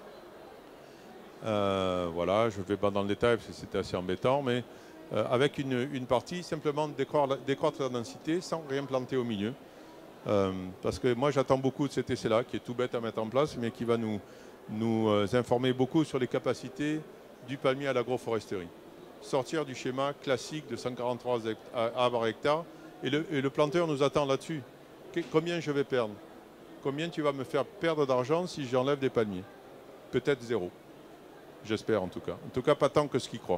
Voilà, je ne vais pas dans le détail parce que c'était assez embêtant, mais avec une partie simplement décroître la densité sans rien planter au milieu. Parce que moi j'attends beaucoup de cet essai-là, qui est tout bête à mettre en place, mais qui va nous informer beaucoup sur les capacités du palmier à l'agroforesterie. Sortir du schéma classique de 143 arbres hectares, et le planteur nous attend là-dessus. Combien je vais perdre? Combien tu vas me faire perdre d'argent si j'enlève des palmiers? Peut-être 0. J'espère en tout cas. En tout cas, pas tant que ce qu'il croit.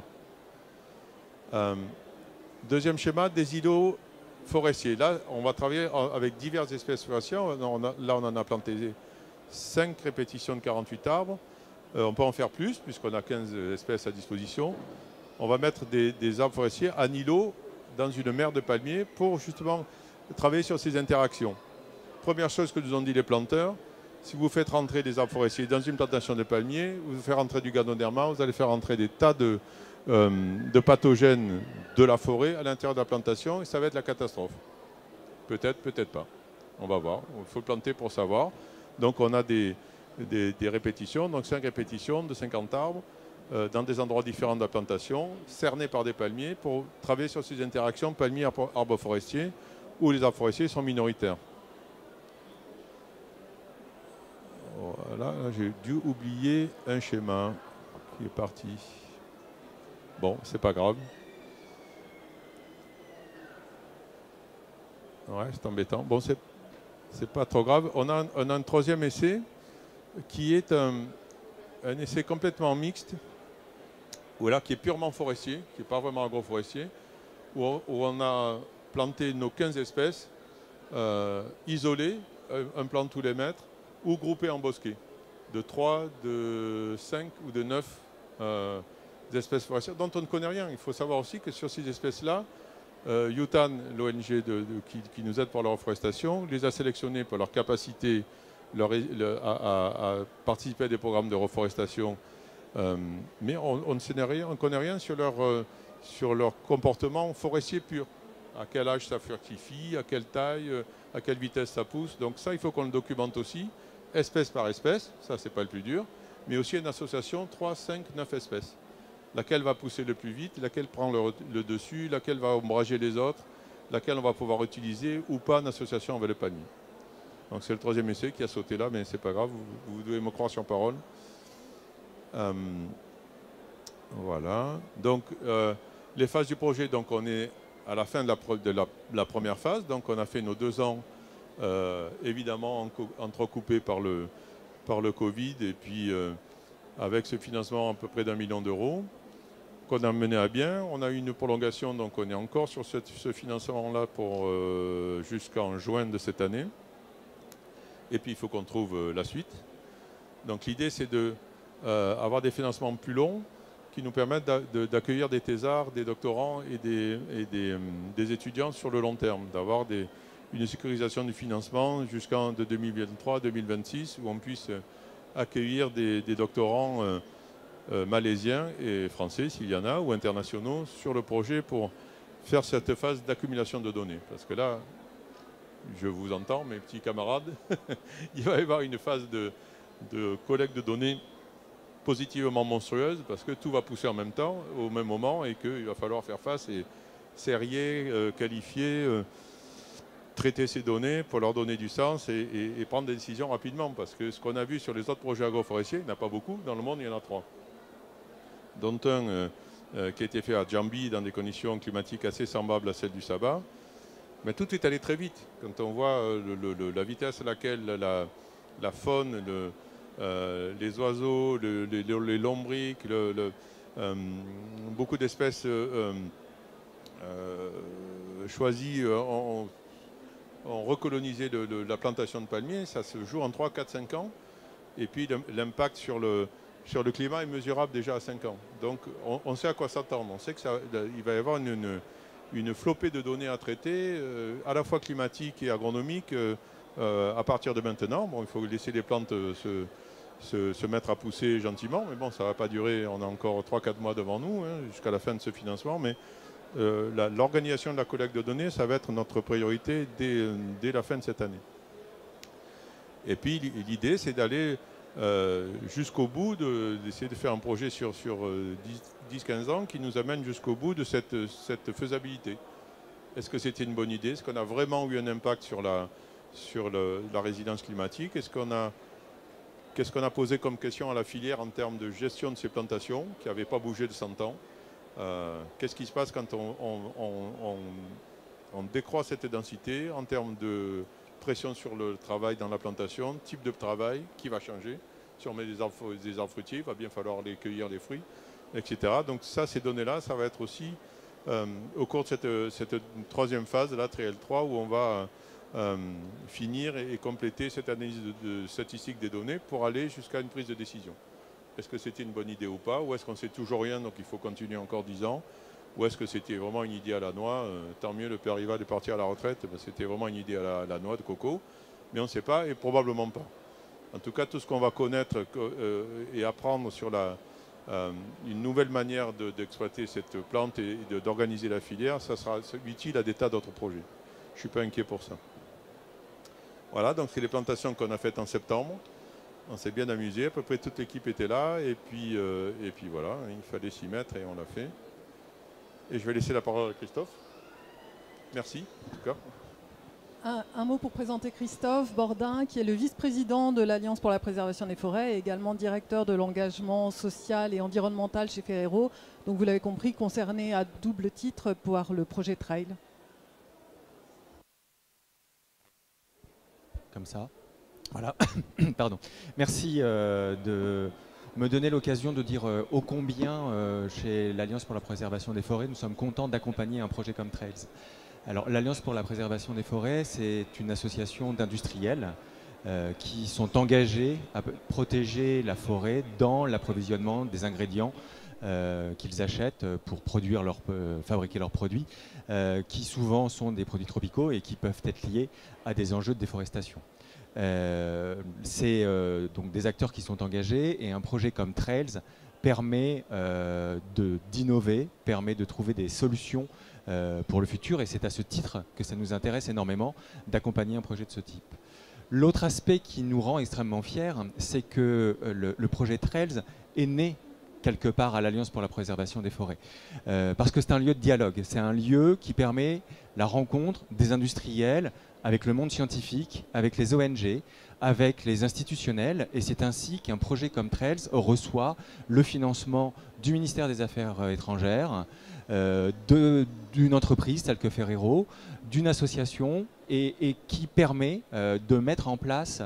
Deuxième schéma, des îlots forestiers. Là, on va travailler avec diverses espèces forestières. Là, on en a planté 5 répétitions de 48 arbres. On peut en faire plus, puisqu'on a 15 espèces à disposition. On va mettre des arbres forestiers en îlot dans une mer de palmiers pour justement travailler sur ces interactions. Première chose que nous ont dit les planteurs, si vous faites rentrer des arbres forestiers dans une plantation de palmiers, vous faites rentrer du ganoderma, vous allez faire rentrer des tas de pathogènes de la forêt à l'intérieur de la plantation et ça va être la catastrophe. Peut-être, peut-être pas. On va voir. Il faut planter pour savoir. Donc on a des répétitions, donc 5 répétitions de 50 arbres dans des endroits différents de la plantation, cernés par des palmiers pour travailler sur ces interactions palmiers-arbres forestiers où les arbres forestiers sont minoritaires. Voilà, j'ai dû oublier un schéma qui est parti. Bon, c'est pas grave. Ouais, c'est embêtant. Bon, c'est pas trop grave. On a un troisième essai qui est un essai complètement mixte ou alors qui est purement forestier, qui n'est pas vraiment agroforestier, où on a planté nos 15 espèces isolées, un plant tous les mètres, ou groupées en bosquet, de 3, de 5 ou de 9 espèces forestières dont on ne connaît rien. Il faut savoir aussi que sur ces espèces-là, UTAN, l'ONG qui nous aide pour la reforestation, les a sélectionnées pour leur capacité à participer à des programmes de reforestation, mais on ne connaît rien sur leur comportement forestier pur. À quel âge ça fructifie, à quelle taille, à quelle vitesse ça pousse. Donc ça, il faut qu'on le documente aussi, espèce par espèce, ça c'est pas le plus dur, mais aussi une association 3, 5, 9 espèces. Laquelle va pousser le plus vite, laquelle prend le dessus, laquelle va ombrager les autres, laquelle on va pouvoir utiliser ou pas en association avec le palmier. Donc c'est le troisième essai qui a sauté là, mais c'est pas grave, vous devez me croire sur parole. Voilà. Donc les phases du projet, donc on est à la fin de la première phase, donc on a fait nos 2 ans, évidemment entrecoupés par le Covid, et puis avec ce financement à peu près d'1 million d'euros, qu'on a mené à bien. On a eu une prolongation, donc on est encore sur ce financement-là pour jusqu'en juin de cette année. Et puis il faut qu'on trouve la suite. Donc l'idée, c'est d'avoir des financements plus longs qui nous permettent d'accueillir des thésards, des doctorants et des étudiants sur le long terme, d'avoir une sécurisation du financement jusqu'en 2023-2026, où on puisse accueillir des doctorants malaisiens et français, s'il y en a, ou internationaux, sur le projet pour faire cette phase d'accumulation de données. Parce que là, je vous entends, mes petits camarades, il va y avoir une phase de collecte de données positivement monstrueuse, parce que tout va pousser en même temps, au même moment, et qu'il va falloir faire face et serrer, qualifier, traiter ces données pour leur donner du sens et prendre des décisions rapidement. Parce que ce qu'on a vu sur les autres projets agroforestiers, il n'y en a pas beaucoup, dans le monde il y en a 3. Dont un qui a été fait à Djambi dans des conditions climatiques assez semblables à celles du Saba. Mais tout est allé très vite. Quand on voit la vitesse à laquelle la faune, les oiseaux, les lombrics, beaucoup d'espèces choisies ont recolonisé la plantation de palmiers, ça se joue en 3, 4, 5 ans. Et puis l'impact sur le climat est mesurable déjà à 5 ans. Donc on sait à quoi s'attendre. On sait qu'il va y avoir une flopée de données à traiter, à la fois climatiques et agronomiques, à partir de maintenant. Bon, il faut laisser les plantes se mettre à pousser gentiment, mais bon, ça ne va pas durer. On a encore 3-4 mois devant nous, hein, jusqu'à la fin de ce financement. Mais l'organisation de la collecte de données, ça va être notre priorité dès la fin de cette année. Et puis l'idée, c'est d'aller jusqu'au bout, d'essayer de faire un projet sur 10-15 ans qui nous amène jusqu'au bout de cette faisabilité. Est-ce que c'était une bonne idée? Est-ce qu'on a vraiment eu un impact sur la résilience climatique? Qu'est-ce qu'on a posé comme question à la filière en termes de gestion de ces plantations qui n'avaient pas bougé de 100 ans? Qu'est-ce qui se passe quand on décroît cette densité en termes de pression sur le travail dans la plantation, type de travail qui va changer? Si on met des arbres fruitiers, il va bien falloir les cueillir les fruits, etc. Donc ça, ces données-là, ça va être aussi au cours de cette troisième phase, là, Trail 3, où on va finir et compléter cette analyse statistique des données pour aller jusqu'à une prise de décision. Est-ce que c'était une bonne idée ou pas? Ou est-ce qu'on ne sait toujours rien, donc il faut continuer encore 10 ans? Ou est-ce que c'était vraiment une idée à la noix? Tant mieux, le père Rival est parti à la retraite, c'était vraiment une idée à la noix de coco, mais on ne sait pas et probablement pas. En tout cas, tout ce qu'on va connaître et apprendre sur une nouvelle manière d'exploiter cette plante et d'organiser la filière, ça sera utile à des tas d'autres projets. Je ne suis pas inquiet pour ça. Voilà, donc c'est les plantations qu'on a faites en septembre. On s'est bien amusé, à peu près toute l'équipe était là, et puis voilà, il fallait s'y mettre et on l'a fait. Et je vais laisser la parole à Christophe. Merci, en tout cas. Un mot pour présenter Christophe Bordin, qui est le vice-président de l'Alliance pour la préservation des forêts et également directeur de l'engagement social et environnemental chez Ferrero. Donc vous l'avez compris, concerné à double titre par le projet Trail. Comme ça. Voilà. Pardon. Merci de me donner l'occasion de dire ô combien, chez l'Alliance pour la préservation des forêts, nous sommes contents d'accompagner un projet comme Trails. Alors, l'Alliance pour la préservation des forêts, c'est une association d'industriels qui sont engagés à protéger la forêt dans l'approvisionnement des ingrédients qu'ils achètent pour fabriquer leurs produits, qui souvent sont des produits tropicaux et qui peuvent être liés à des enjeux de déforestation. C'est donc des acteurs qui sont engagés, et un projet comme Trails permet d'innover, permet de trouver des solutions pour le futur, et c'est à ce titre que ça nous intéresse énormément d'accompagner un projet de ce type. L'autre aspect qui nous rend extrêmement fiers, c'est que le projet Trails est né quelque part à l'Alliance pour la préservation des forêts. Parce que c'est un lieu de dialogue, c'est un lieu qui permet la rencontre des industriels avec le monde scientifique, avec les ONG, avec les institutionnels, et c'est ainsi qu'un projet comme Trails reçoit le financement du ministère des Affaires étrangères, d'une entreprise telle que Ferrero, d'une association, et qui permet de mettre en place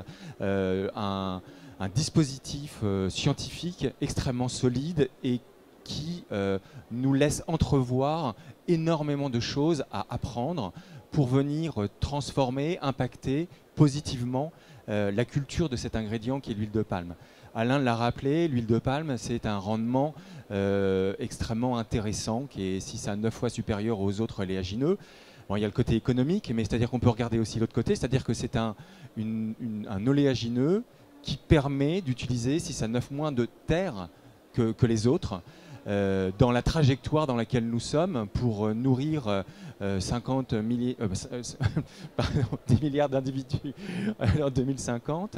un dispositif scientifique extrêmement solide et qui nous laisse entrevoir énormément de choses à apprendre pour venir transformer, impacter positivement la culture de cet ingrédient qui est l'huile de palme. Alain l'a rappelé, l'huile de palme, c'est un rendement extrêmement intéressant qui est 6 à 9 fois supérieur aux autres oléagineux. Bon, il y a le côté économique, mais c'est-à-dire qu'on peut regarder aussi l'autre côté, c'est-à-dire que c'est un oléagineux qui permet d'utiliser 6 à 9 moins de terre que les autres dans la trajectoire dans laquelle nous sommes pour nourrir 10 milliards d'individus en 2050,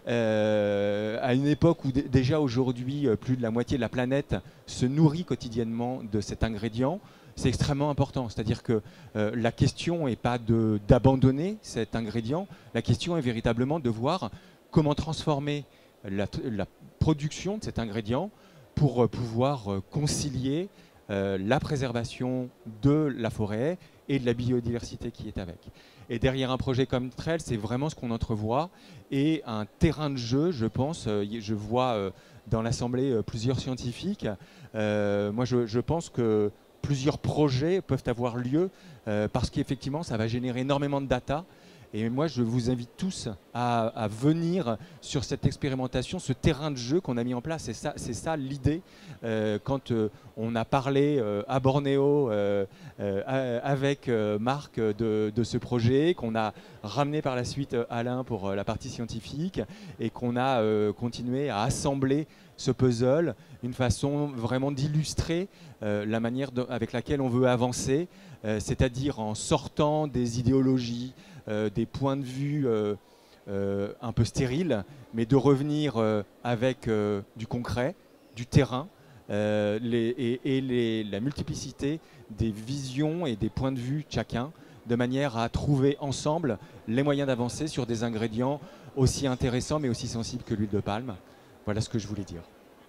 à une époque où déjà aujourd'hui plus de la moitié de la planète se nourrit quotidiennement de cet ingrédient. C'est extrêmement important, c'est-à-dire que la question n'est pas d'abandonner cet ingrédient, la question est véritablement de voir comment transformer la production de cet ingrédient pour pouvoir concilier la préservation de la forêt et de la biodiversité qui est avec. Et derrière un projet comme Trails, c'est vraiment ce qu'on entrevoit, et un terrain de jeu, je pense. Je vois dans l'Assemblée plusieurs scientifiques. Moi, je pense que plusieurs projets peuvent avoir lieu parce qu'effectivement, ça va générer énormément de data. Et moi, je vous invite tous à venir sur cette expérimentation, ce terrain de jeu qu'on a mis en place. C'est ça l'idée. Quand on a parlé à Bornéo avec Marc de ce projet, qu'on a ramené par la suite Alain pour la partie scientifique, et qu'on a continué à assembler ce puzzle, une façon vraiment d'illustrer la manière avec laquelle on veut avancer, c'est-à-dire en sortant des idéologies, des points de vue un peu stériles, mais de revenir avec du concret, du terrain, la multiplicité des visions et des points de vue de chacun, de manière à trouver ensemble les moyens d'avancer sur des ingrédients aussi intéressants mais aussi sensibles que l'huile de palme. Voilà ce que je voulais dire.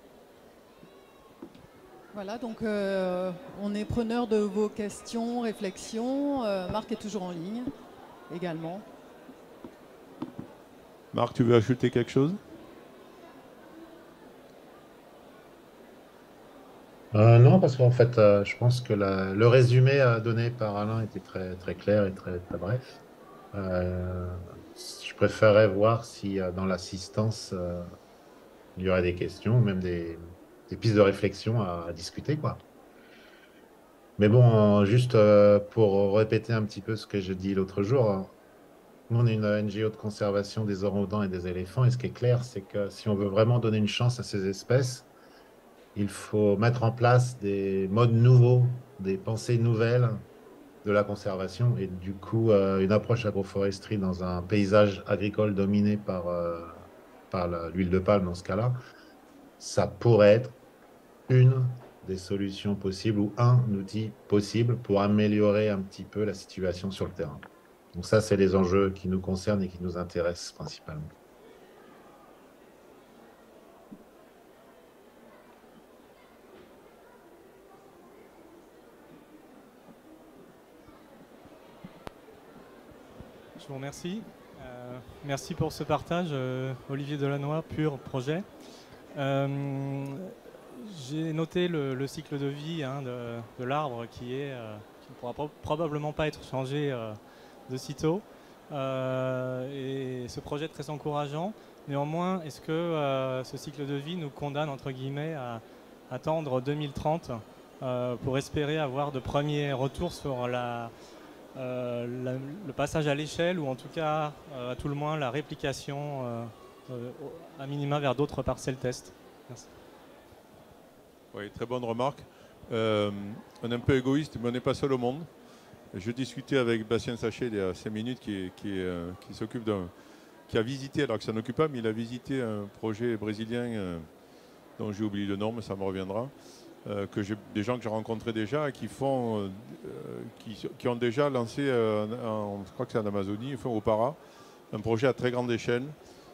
Voilà, donc on est preneur de vos questions, réflexions. Marc est toujours en ligne également. Marc, tu veux ajouter quelque chose? Non, parce qu'en fait, je pense que le résumé donné par Alain était très, très clair et très, très bref. Je préférerais voir si dans l'assistance, il y aurait des questions, même des pistes de réflexion à discuter, quoi. Mais bon, juste pour répéter un petit peu ce que j'ai dit l'autre jour, nous, on est une NGO de conservation des orang-outans et des éléphants, et ce qui est clair, c'est que si on veut vraiment donner une chance à ces espèces, il faut mettre en place des modes nouveaux, des pensées nouvelles de la conservation, et du coup, une approche agroforesterie dans un paysage agricole dominé par l'huile de palme dans ce cas-là, ça pourrait être une des solutions possibles ou un outil possible pour améliorer un petit peu la situation sur le terrain. Donc ça, c'est les enjeux qui nous concernent et qui nous intéressent principalement. Je vous remercie. Merci pour ce partage, Olivier Delannoy, Pur Projet. J'ai noté le cycle de vie de l'arbre qui ne pourra probablement pas être changé de sitôt. Et ce projet est très encourageant. Néanmoins, est-ce que ce cycle de vie nous condamne, entre guillemets, à attendre 2030 pour espérer avoir de premiers retours sur le passage à l'échelle, ou en tout cas, à tout le moins, la réplication à minima vers d'autres parcelles test? Merci. Oui, très bonne remarque. On est un peu égoïste, mais on n'est pas seul au monde. Je discutais avec Bastien Sachet il y a 5 minutes qui s'occupe qui a visité, alors que ça n'occupe pas, mais il a visité un projet brésilien dont j'ai oublié le nom, mais ça me reviendra. Des gens que j'ai rencontrés déjà et qui ont déjà lancé, je crois que c'est en Amazonie, au Para, un projet à très grande échelle.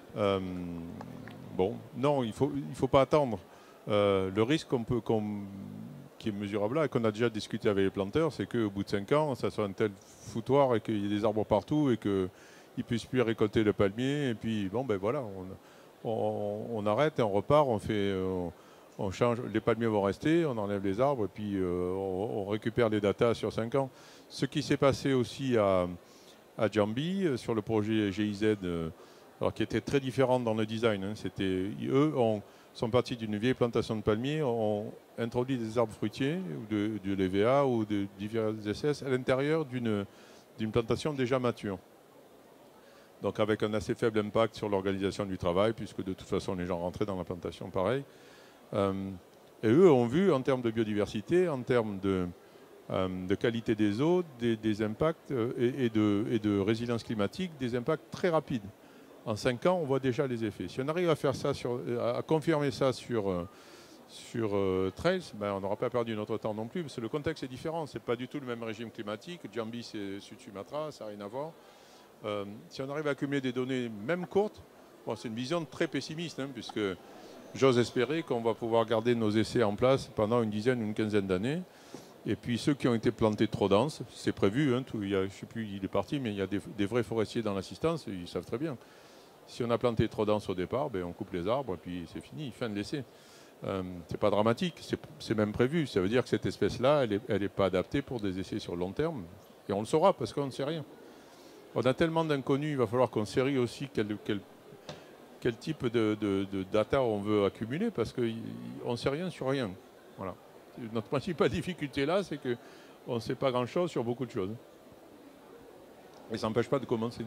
Non, il faut pas attendre. Le risque qui est mesurable là et qu'on a déjà discuté avec les planteurs, c'est qu'au bout de 5 ans, ça soit un tel foutoir et qu'il y ait des arbres partout et qu'ils ne puissent plus récolter le palmier. Et puis, voilà, on arrête et on repart, on change, les palmiers vont rester, on enlève les arbres et puis on récupère les datas sur 5 ans. Ce qui s'est passé aussi à Jambi sur le projet GIZ, alors qui était très différent dans le design. Eux sont partis d'une vieille plantation de palmiers, ont introduit des arbres fruitiers, ou de l'EVA ou de divers SS à l'intérieur d'une plantation déjà mature. Donc avec un assez faible impact sur l'organisation du travail, puisque de toute façon les gens rentraient dans la plantation pareil. Et eux ont vu en termes de biodiversité, en termes de qualité des eaux, des impacts et de résilience climatique, des impacts très rapides. En 5 ans, on voit déjà les effets. Si on arrive à faire ça, à confirmer ça sur Trails, on n'aura pas perdu notre temps non plus, parce que le contexte est différent. Ce n'est pas du tout le même régime climatique. Jambi, c'est Sud-Sumatra, ça n'a rien à voir. Si on arrive à accumuler des données, même courtes, c'est une vision très pessimiste, puisque j'ose espérer qu'on va pouvoir garder nos essais en place pendant une dizaine ou une quinzaine d'années. Et puis ceux qui ont été plantés trop denses, c'est prévu, je ne sais plus, il est parti, mais il y a des vrais forestiers dans l'assistance, ils savent très bien. Si on a planté trop dense au départ, on coupe les arbres et puis c'est fini, fin de l'essai. C'est pas dramatique, c'est même prévu. Ça veut dire que cette espèce-là, elle n'est pas adaptée pour des essais sur le long terme. Et on le saura parce qu'on ne sait rien. On a tellement d'inconnus, il va falloir qu'on série aussi quel type de data on veut accumuler parce qu'on ne sait rien sur rien. Voilà. Notre principale difficulté là, c'est qu'on ne sait pas grand-chose sur beaucoup de choses. Et ça n'empêche pas de commencer.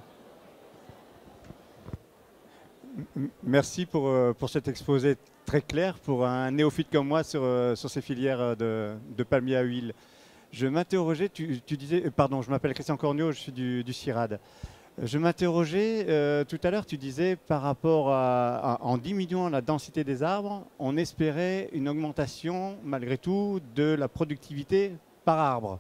Merci pour cet exposé très clair pour un néophyte comme moi sur ces filières de palmiers à huile. Je m'interrogeais, tu disais, pardon, je m'appelle Christian Cornio, je suis du CIRAD. Je m'interrogeais, tout à l'heure, tu disais par rapport en diminuant la densité des arbres, on espérait une augmentation malgré tout de la productivité par arbre.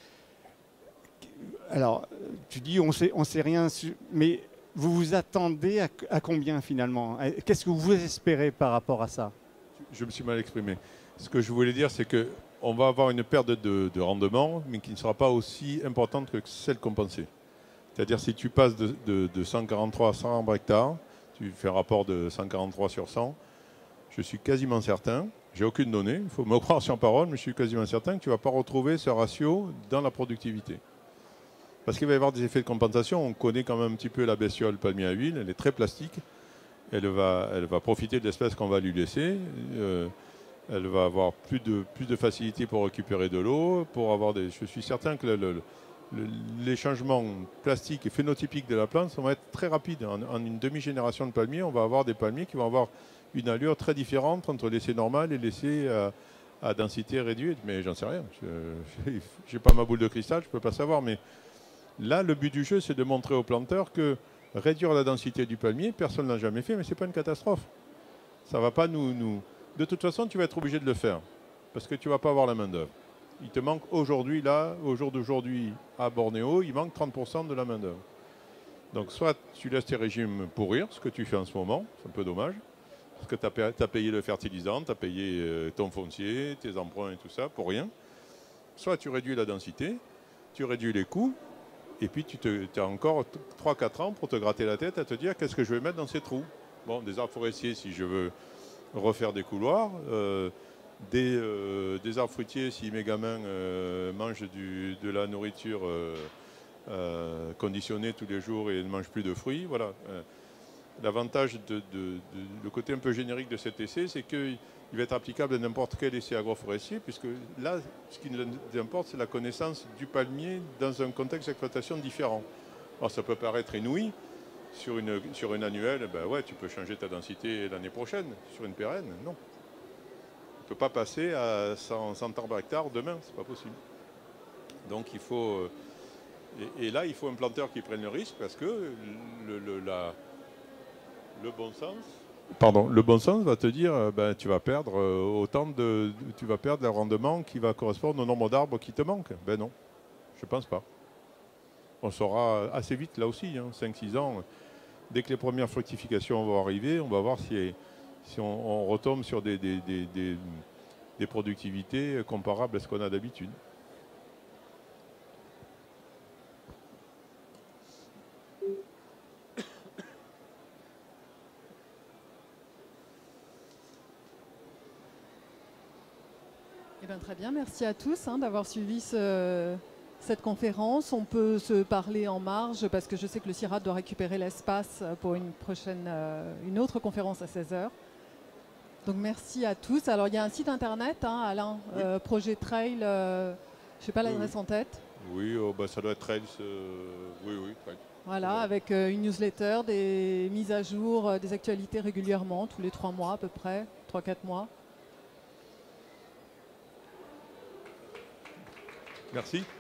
Alors, tu dis on sait rien, mais vous vous attendez à combien finalement? Qu'est-ce que vous espérez par rapport à ça? Je me suis mal exprimé. Ce que je voulais dire, c'est qu'on va avoir une perte de rendement, mais qui ne sera pas aussi importante que celle qu'on pensait. C'est-à-dire si tu passes de 143 à 100 arbres hectares, tu fais un rapport de 143 sur 100, je suis quasiment certain, j'ai aucune donnée, il faut me croire sur parole, mais je suis quasiment certain que tu ne vas pas retrouver ce ratio dans la productivité. Parce qu'il va y avoir des effets de compensation. On connaît quand même un petit peu la bestiole palmier à huile, elle est très plastique, elle va profiter de l'espèce qu'on va lui laisser, elle va avoir plus de facilité pour récupérer de l'eau, je suis certain que les changements plastiques et phénotypiques de la plante vont être très rapides. En une demi-génération de palmiers, on va avoir des palmiers qui vont avoir une allure très différente entre l'essai normal et l'essai à densité réduite. Mais j'en sais rien. Je n'ai pas ma boule de cristal, je ne peux pas savoir. Mais là, le but du jeu, c'est de montrer aux planteurs que réduire la densité du palmier, personne ne l'a jamais fait, mais ce n'est pas une catastrophe. Ça ne va pas nous... De toute façon, tu vas être obligé de le faire parce que tu ne vas pas avoir la main-d'œuvre. Il te manque aujourd'hui, là, au jour d'aujourd'hui, à Bornéo, il manque 30% de la main-d'œuvre. Donc, soit tu laisses tes régimes pourrir, ce que tu fais en ce moment, c'est un peu dommage, parce que tu as payé le fertilisant, tu as payé ton foncier, tes emprunts et tout ça, pour rien. Soit tu réduis la densité, tu réduis les coûts, et puis tu as encore 3-4 ans pour te gratter la tête à te dire qu'est-ce que je vais mettre dans ces trous. Bon, des arbres forestiers, si je veux refaire des couloirs, des arbres fruitiers, si mes gamins mangent de la nourriture conditionnée tous les jours et ne mangent plus de fruits. Voilà. L'avantage, le côté un peu générique de cet essai, c'est qu'il va être applicable à n'importe quel essai agroforestier, puisque là, ce qui nous importe, c'est la connaissance du palmier dans un contexte d'exploitation différent. Alors ça peut paraître inouï, sur une annuelle, ben ouais, tu peux changer ta densité l'année prochaine, sur une pérenne, non. On ne peut pas passer à 100 arbres hectares demain, c'est pas possible. Donc il faut... et là, il faut un planteur qui prenne le risque, parce que le bon sens va te dire ben, tu vas perdre tu vas perdre le rendement qui va correspondre au nombre d'arbres qui te manquent. Ben non, je pense pas. On saura assez vite là aussi, 5-6 ans. Dès que les premières fructifications vont arriver, on va voir si on retombe sur des productivités comparables à ce qu'on a d'habitude. Très bien, merci à tous d'avoir suivi cette conférence. On peut se parler en marge parce que je sais que le CIRAD doit récupérer l'espace pour une autre conférence à 16h. Donc merci à tous. Alors il y a un site internet, Alain, oui. Projet Trail, je ne sais pas l'adresse en tête. Oui, ça doit être Trails. Oui, Trail. Voilà, avec une newsletter, des mises à jour, des actualités régulièrement, tous les 3 mois à peu près, 3-4 mois. Merci.